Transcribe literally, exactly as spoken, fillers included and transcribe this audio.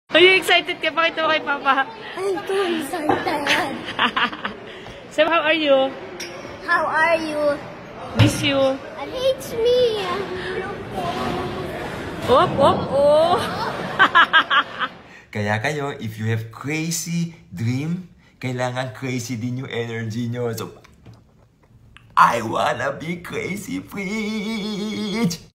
Are you excited ka? Pakita mo kay Papa. I'm too excited. So, how are you? How are you? Miss you. It's me. Op, op, oh. Kaya kayo, if you have crazy dream, kailangan crazy din yung energy nyo. So, I wanna be crazy, preach!